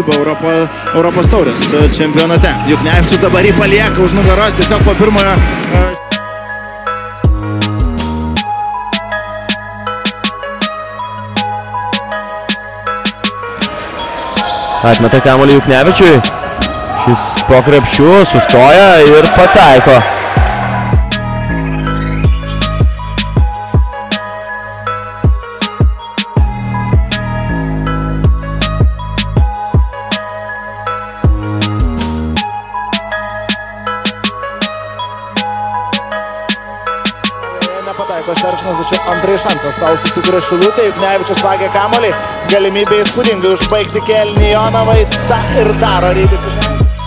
FIBA Europos taurės čempionate. Juknevičius dabar jį palieka už nugaros tiesiog po pirmojo. Atmeta kamuolį Juknevičiui. Šis po krepšiu sustoja ir pataiko. Nepataiko Šerkšnas, tačiau antrai šansas savo susikuria Šilutė. Juknevičius vagia kamuolį, galimybė įspūdingai užbaigti kėlinį. Jonavai tą ir daro Rytis Juknevičius.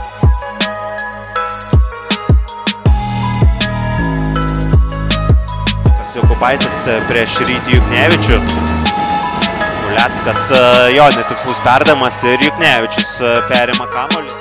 Jokubaitis prieš Rytį Juknevičių. Uleckas jo netikslus perdamas ir Juknevičius perima kamuolį.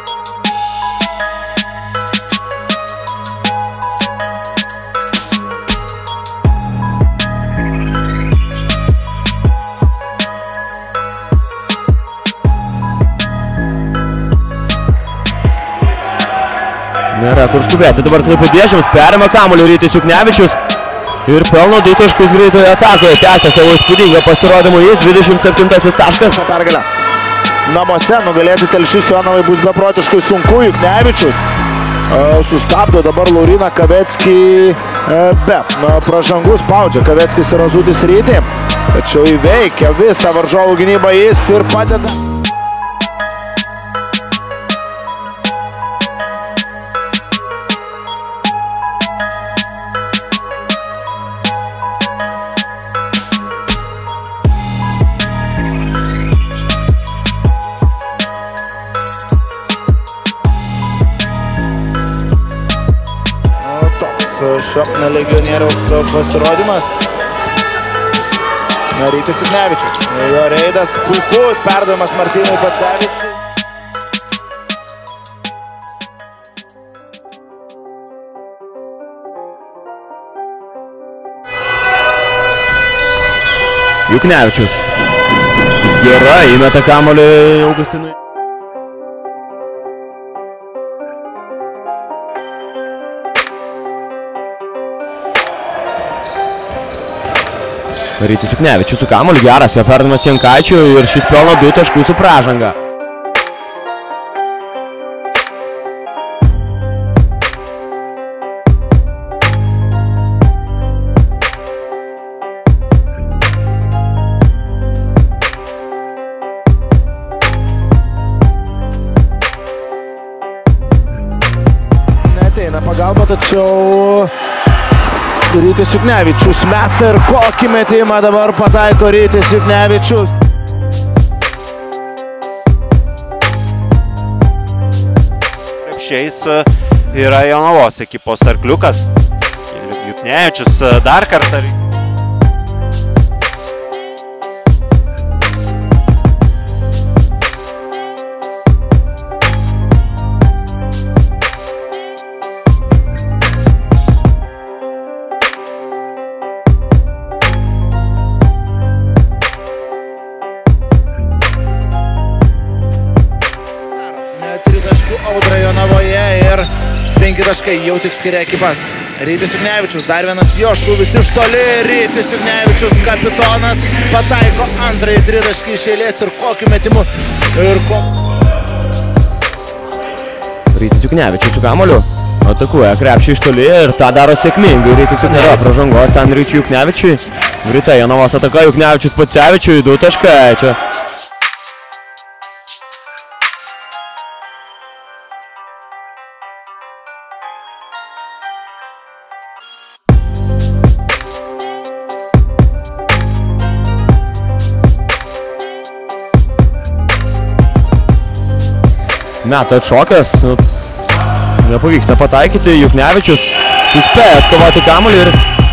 Nėra kur skubėti, dabar Klaipėdiečiams perima kamuolį Rytis Juknevičius ir pelno 2 taškus greitoje atakoje. Tęsia savo įspūdingą pasirodymą jis, 27 taškas. Pergalę namuose nugalėti Telšius Jonavai bus beprotiškai sunku. Juknevičius sustabdo dabar Lauriną Kaveckį be pražangų, spaudžia Kaveckis ir Azutis Rytį, tačiau įveikia visą varžovų gynybą jis ir padeda. Šapne legionieriaus pasirodymas. Rytis Juknevičius. Jo reidas puikus, perdavimas Martynui Pacevičiui. Juknevičius. Gerai, įmeta kamuolį Augustinui. Rytis Juknevičius su kamuoliu, geras jo perdavimas Jankaičiui ir šis pelno 2 taškų su pražanga. Neateina pagalba, tačiau Rytis Juknevičius meta ir kokį metimą dabar pataiko Rytis Juknevičius. Krepšiais yra Jonavos ekipos arkliukas. Juknevičius dar kartą. Audra Jonavoje ir 5 taškai jau tik skiria ekipas. Rytis Juknevičius, dar vienas jo šūvis iš toli. Rytis Juknevičius, kapitonas, pataiko antrąjį 3 taškį iš eilės ir kokiu metimu. Rytis Juknevičius su kamuoliu atakuoja krepšį iš toli ir tą daro sėkmingai. Rytis Juknevičius pražangos ten Ryčiui Juknevičiui. Greita Jonavos ataka, Juknevičius Pacevičiui, 2 taškai čia. Meta atšokęs, nepavyksta pataikyti, Juknevičius suspėja atkovoti kamuolį ir